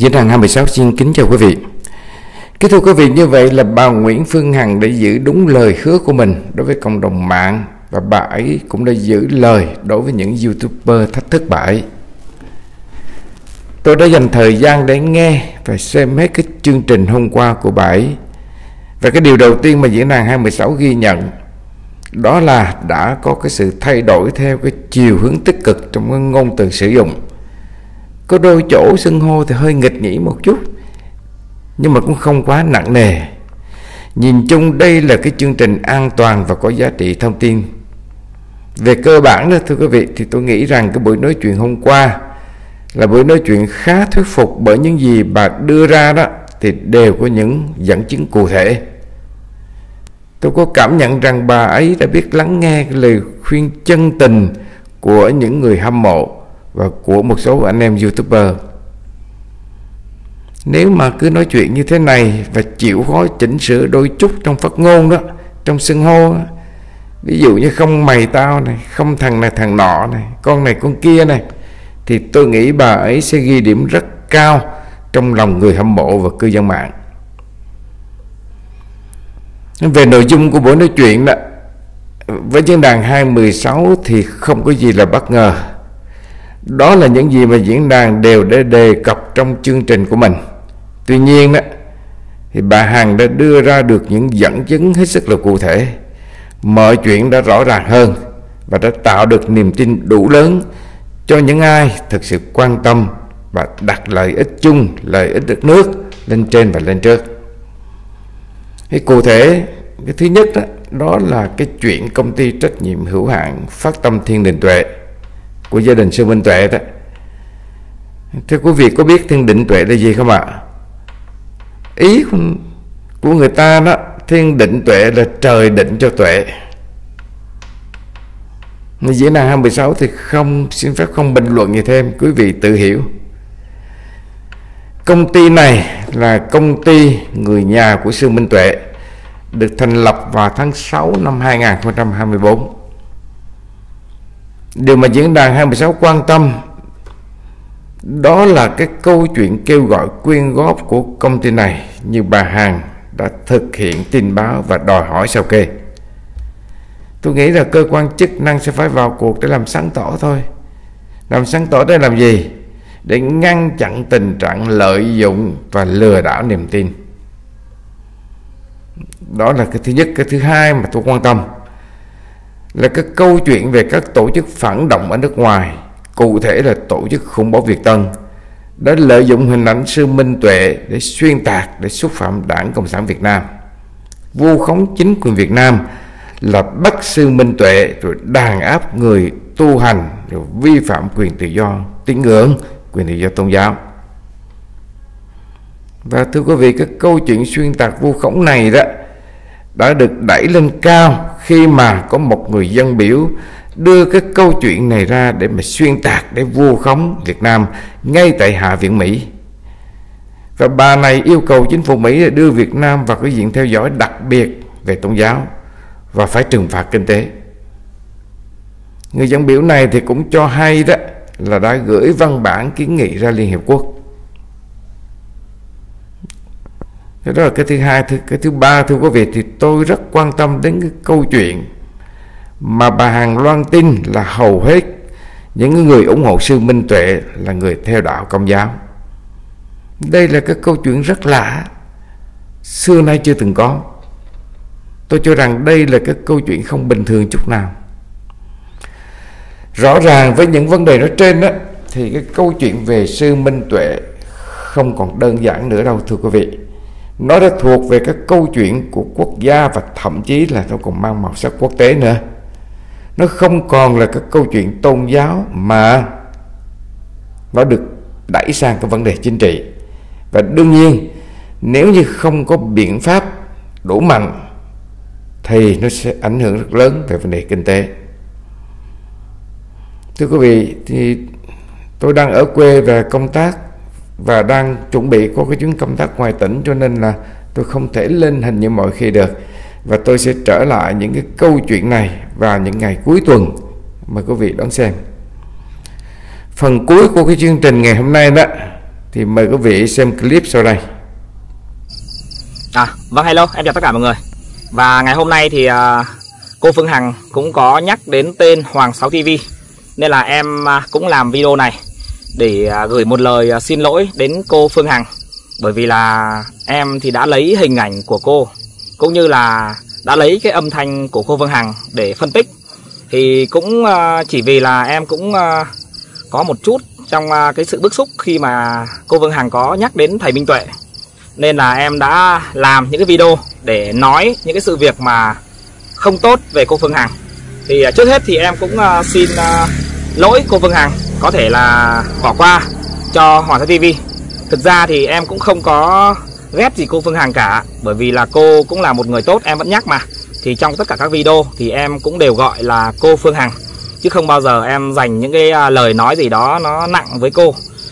Diễn đàn 26 xin kính chào quý vị. Kính thưa quý vị, như vậy là bà Nguyễn Phương Hằng đã giữ đúng lời hứa của mình đối với cộng đồng mạng, và bà ấy cũng đã giữ lời đối với những YouTuber thách thức bà ấy. Tôi đã dành thời gian để nghe và xem hết cái chương trình hôm qua của bà ấy. Và cái điều đầu tiên mà diễn đàn 216 ghi nhận đó là đã có cái sự thay đổi theo cái chiều hướng tích cực trong cái ngôn từ sử dụng. Có đôi chỗ xưng hô thì hơi nghịch nhĩ một chút, nhưng mà cũng không quá nặng nề. Nhìn chung đây là cái chương trình an toàn và có giá trị thông tin. Về cơ bản đó thưa quý vị, thì tôi nghĩ rằng cái buổi nói chuyện hôm qua là buổi nói chuyện khá thuyết phục, bởi những gì bà đưa ra đó thì đều có những dẫn chứng cụ thể. Tôi có cảm nhận rằng bà ấy đã biết lắng nghe cái lời khuyên chân tình của những người hâm mộ và của một số anh em YouTuber. Nếu mà cứ nói chuyện như thế này và chịu khó chỉnh sửa đôi chút trong phát ngôn đó, trong xưng hô đó, ví dụ như không mày tao này, không thằng này thằng nọ này, con này con kia này, thì tôi nghĩ bà ấy sẽ ghi điểm rất cao trong lòng người hâm mộ và cư dân mạng. Về nội dung của buổi nói chuyện đó, với diễn đàn 216 thì không có gì là bất ngờ. Đó là những gì mà diễn đàn đều đã đề cập trong chương trình của mình. Tuy nhiên đó, thì bà Hằng đã đưa ra được những dẫn chứng hết sức là cụ thể. Mọi chuyện đã rõ ràng hơn và đã tạo được niềm tin đủ lớn cho những ai thực sự quan tâm và đặt lợi ích chung, lợi ích đất nước lên trên và lên trước. Cái cụ thể, cái thứ nhất đó là cái chuyện công ty trách nhiệm hữu hạn Phát Tâm Thiên Định Tuệ của gia đình sư Minh Tuệ đó. Thưa quý vị có biết Thiên Định Tuệ là gì không ạ? Ý của người ta đó, Thiên Định Tuệ là trời định cho tuệ. Diễn đàn 216 thì xin phép không bình luận gì thêm, quý vị tự hiểu. Công ty này là công ty người nhà của sư Minh Tuệ, được thành lập vào tháng 6 năm 2024. Điều mà diễn đàn 216 quan tâm đó là cái câu chuyện kêu gọi quyên góp của công ty này, như bà Hằng đã thực hiện tin báo và đòi hỏi sao kê. Tôi nghĩ là cơ quan chức năng sẽ phải vào cuộc để làm sáng tỏ thôi. Làm sáng tỏ để làm gì? Để ngăn chặn tình trạng lợi dụng và lừa đảo niềm tin. Đó là cái thứ nhất. Cái thứ hai mà tôi quan tâm là cái câu chuyện về các tổ chức phản động ở nước ngoài, cụ thể là tổ chức khủng bố Việt Tân, đã lợi dụng hình ảnh sư Minh Tuệ để xuyên tạc, để xúc phạm Đảng Cộng sản Việt Nam, vu khống chính quyền Việt Nam, là bắt sư Minh Tuệ rồi đàn áp người tu hành, rồi vi phạm quyền tự do tín ngưỡng, quyền tự do tôn giáo. Và thưa quý vị, cái câu chuyện xuyên tạc vu khống này đó đã được đẩy lên cao khi mà có một người dân biểu đưa cái câu chuyện này ra để mà xuyên tạc, để vu khống Việt Nam ngay tại Hạ viện Mỹ. Và bà này yêu cầu chính phủ Mỹ đưa Việt Nam vào cái diện theo dõi đặc biệt về tôn giáo và phải trừng phạt kinh tế. Người dân biểu này thì cũng cho hay đó là đã gửi văn bản kiến nghị ra Liên Hiệp Quốc. Đó là cái thứ hai. Cái thứ ba, thưa quý vị, thì tôi rất quan tâm đến cái câu chuyện mà bà Hằng loan tin là hầu hết những người ủng hộ sư Minh Tuệ là người theo đạo Công giáo. Đây là cái câu chuyện rất lạ, xưa nay chưa từng có. Tôi cho rằng đây là cái câu chuyện không bình thường chút nào. Rõ ràng với những vấn đề nói trên đó, thì cái câu chuyện về sư Minh Tuệ không còn đơn giản nữa đâu thưa quý vị. Nó đã thuộc về các câu chuyện của quốc gia và thậm chí là nó còn mang màu sắc quốc tế nữa. Nó không còn là các câu chuyện tôn giáo mà nó được đẩy sang cái vấn đề chính trị. Và đương nhiên nếu như không có biện pháp đủ mạnh thì nó sẽ ảnh hưởng rất lớn về vấn đề kinh tế. Thưa quý vị, thì tôi đang ở quê về công tác và đang chuẩn bị có cái chuyến công tác ngoài tỉnh, cho nên là tôi không thể lên hình như mọi khi được. Và tôi sẽ trở lại những cái câu chuyện này vào những ngày cuối tuần. Mời quý vị đón xem. Phần cuối của cái chương trình ngày hôm nay đó Thì mời quý vị xem clip sau đây. Vâng, hello, em chào tất cả mọi người. Và ngày hôm nay thì cô Phương Hằng cũng có nhắc đến tên Hoàng Sáu TV, nên là em cũng làm video này để gửi một lời xin lỗi đến cô Phương Hằng. Bởi vì là em thì đã lấy hình ảnh của cô, cũng như là đã lấy cái âm thanh của cô Phương Hằng để phân tích. Thì cũng chỉ vì là em cũng có một chút trong cái sự bức xúc khi mà cô Phương Hằng có nhắc đến thầy Minh Tuệ, nên là em đã làm những cái video để nói những cái sự việc mà không tốt về cô Phương Hằng. Thì trước hết thì em cũng xin lỗi cô Phương Hằng, có thể là bỏ qua cho Hoàng Sáu TV. Thực ra thì em cũng không có ghét gì cô Phương Hằng cả, bởi vì là cô cũng là một người tốt, em vẫn nhắc mà. Thì trong tất cả các video thì em cũng đều gọi là cô Phương Hằng, chứ không bao giờ em dành những cái lời nói gì đó nó nặng với cô.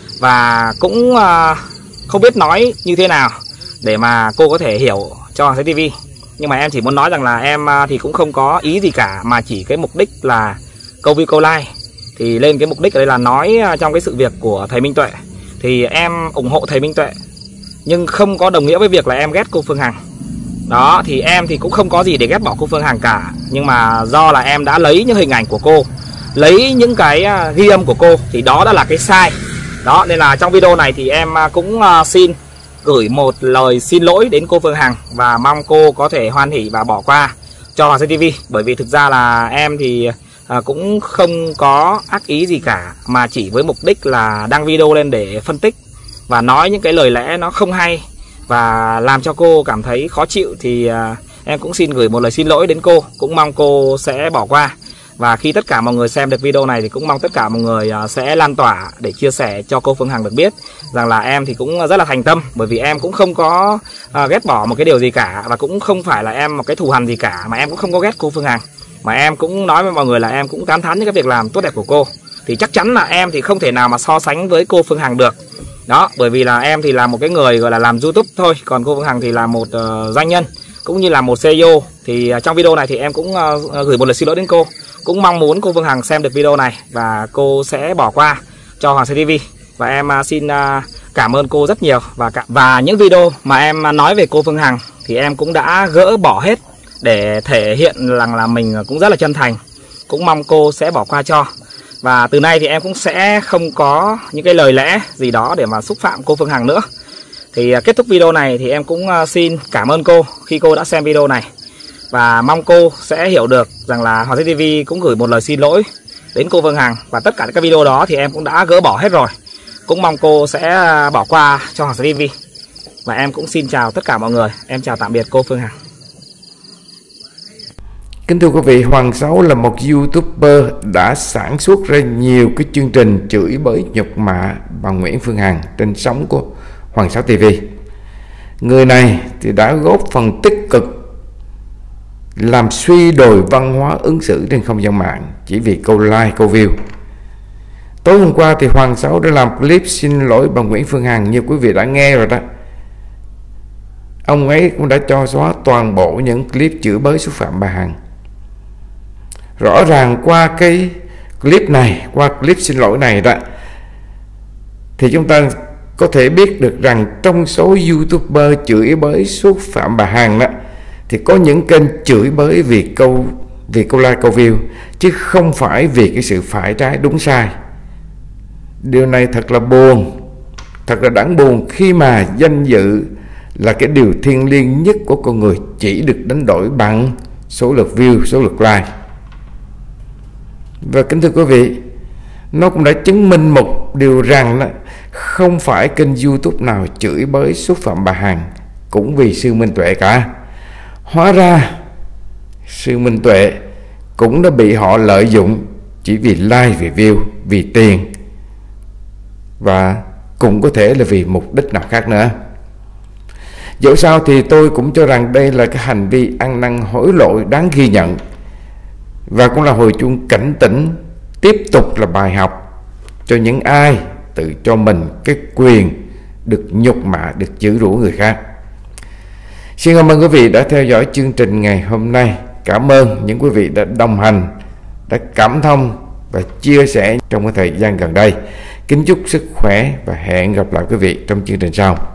Và cũng không biết nói như thế nào để mà cô có thể hiểu cho Hoàng Sáu TV. Nhưng mà em chỉ muốn nói rằng là em thì cũng không có ý gì cả, mà chỉ cái mục đích là câu view câu like. Thì lên cái mục đích ở đây là nói trong cái sự việc của thầy Minh Tuệ. Thì em ủng hộ thầy Minh Tuệ, nhưng không có đồng nghĩa với việc là em ghét cô Phương Hằng. Đó, thì em thì cũng không có gì để ghét bỏ cô Phương Hằng cả. Nhưng mà do là em đã lấy những hình ảnh của cô, lấy những cái ghi âm của cô, thì đó đã là cái sai. Đó, nên là trong video này thì em cũng xin gửi một lời xin lỗi đến cô Phương Hằng, và mong cô có thể hoan hỉ và bỏ qua cho Hoàng Sáu TV. Bởi vì thực ra là em thì cũng không có ác ý gì cả, mà chỉ với mục đích là đăng video lên để phân tích và nói những cái lời lẽ nó không hay và làm cho cô cảm thấy khó chịu. Thì em cũng xin gửi một lời xin lỗi đến cô, cũng mong cô sẽ bỏ qua. Và khi tất cả mọi người xem được video này thì cũng mong tất cả mọi người sẽ lan tỏa để chia sẻ cho cô Phương Hằng được biết rằng là em thì cũng rất là thành tâm. Bởi vì em cũng không có ghét bỏ một cái điều gì cả, và cũng không phải là em một cái thù hằn gì cả, mà em cũng không có ghét cô Phương Hằng. Mà em cũng nói với mọi người là em cũng tán thán những cái việc làm tốt đẹp của cô. Thì chắc chắn là em thì không thể nào mà so sánh với cô Phương Hằng được. Đó, bởi vì là em thì là một cái người gọi là làm YouTube thôi, còn cô Phương Hằng thì là một doanh nhân, cũng như là một CEO. Thì trong video này thì em cũng gửi một lời xin lỗi đến cô. Cũng mong muốn cô Phương Hằng xem được video này và cô sẽ bỏ qua cho Hoàng Sáu TV. Và em xin cảm ơn cô rất nhiều. Và những video mà em nói về cô Phương Hằng thì em cũng đã gỡ bỏ hết để thể hiện rằng là mình cũng rất là chân thành. Cũng mong cô sẽ bỏ qua cho. Và từ nay thì em cũng sẽ không có những cái lời lẽ gì đó để mà xúc phạm cô Phương Hằng nữa. Thì kết thúc video này thì em cũng xin cảm ơn cô khi cô đã xem video này. Và mong cô sẽ hiểu được rằng là Hoàng Sáu TV cũng gửi một lời xin lỗi đến cô Phương Hằng. Và tất cả các video đó thì em cũng đã gỡ bỏ hết rồi. Cũng mong cô sẽ bỏ qua cho Hoàng Sáu TV. Và em cũng xin chào tất cả mọi người. Em chào tạm biệt cô Phương Hằng. Kính thưa quý vị, Hoàng Sáu là một YouTuber đã sản xuất ra nhiều cái chương trình chửi bới nhục mạ bà Nguyễn Phương Hằng trên sóng của Hoàng Sáu TV. Người này thì đã góp phần tích cực làm suy đồi văn hóa ứng xử trên không gian mạng chỉ vì câu like, câu view. Tối hôm qua thì Hoàng Sáu đã làm clip xin lỗi bà Nguyễn Phương Hằng, như quý vị đã nghe rồi đó. Ông ấy cũng đã cho xóa toàn bộ những clip chửi bới xúc phạm bà Hằng. Rõ ràng qua cái clip này, qua clip xin lỗi này đó, thì chúng ta có thể biết được rằng trong số YouTuber chửi bới xúc phạm bà Hằng đó, thì có những kênh chửi bới vì câu like, câu view, chứ không phải vì cái sự phải trái đúng sai. Điều này thật là buồn, thật là đáng buồn khi mà danh dự là cái điều thiêng liêng nhất của con người chỉ được đánh đổi bằng số lượt view, số lượt like. Và kính thưa quý vị, nó cũng đã chứng minh một điều rằng đó, không phải kênh YouTube nào chửi bới xúc phạm bà Hằng cũng vì sư Minh Tuệ cả. Hóa ra sư Minh Tuệ cũng đã bị họ lợi dụng chỉ vì like, vì view, vì tiền, và cũng có thể là vì mục đích nào khác nữa. Dẫu sao thì tôi cũng cho rằng đây là cái hành vi ăn năn hối lỗi đáng ghi nhận, và cũng là hồi chuông cảnh tỉnh, tiếp tục là bài học cho những ai tự cho mình cái quyền được nhục mạ, được chửi rủa người khác. Xin cảm ơn quý vị đã theo dõi chương trình ngày hôm nay. Cảm ơn những quý vị đã đồng hành, đã cảm thông và chia sẻ trong cái thời gian gần đây. Kính chúc sức khỏe và hẹn gặp lại quý vị trong chương trình sau.